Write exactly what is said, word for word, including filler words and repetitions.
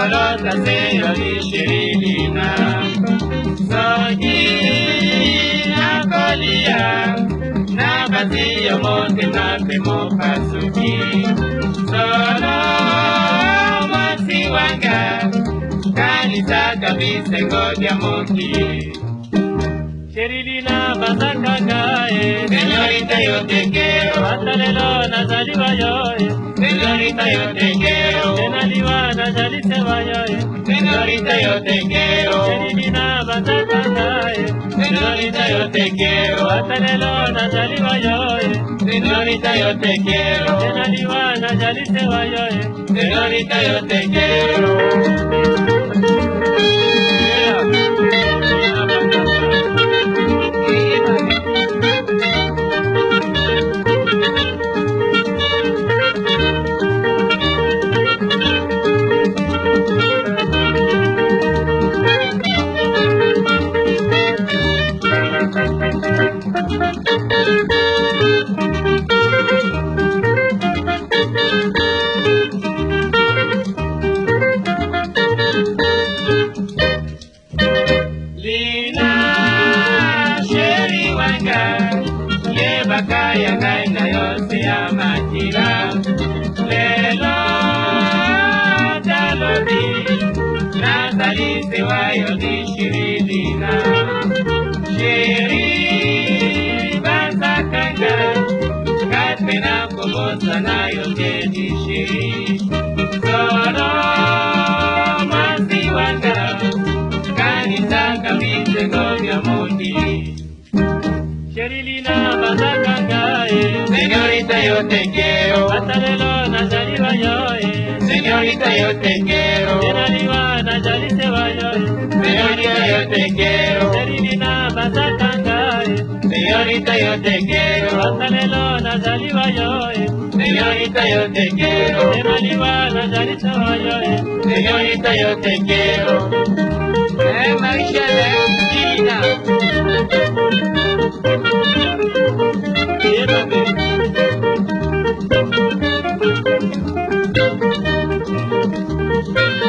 Golota seyo lishirina Soji nakolia Nabasiyo mote napemo pasuki Solo mosi wanga Kanisa kabise ngoja moki Sherilina basaka gae Señorita yo te quiero Batalelo nazaliwa yoe Señorita yo te quiero Senaliwa nazali sewa yoe Señorita yo te quiero Sherilina basaka gae Señorita yo te quiero Batalelo nazaliwa yoe Señorita yo te quiero Senaliwa nazali sewa yoe Señorita yo te quiero Bakaya kaina yose ya matira Lelo talobi Nazalise wayo dishiridina Shiri basakanga Katmena kumosa na yote dishiri Solo masiwanga Kanisa kabise gomya moti Sherilina basaka gae Señorita yo te quiero Batalelo nazaliwa yoe Señorita yo te quiero Senaliwa nazali sewa yoe Señorita yo te quiero Sherilina basaka gae Señorita yo te quiero Batalelo nazaliwa yoe Señorita yo te quiero Senaliwa nazali sewa yoe Señorita yo te quiero Eh, Marisha Levina Llévame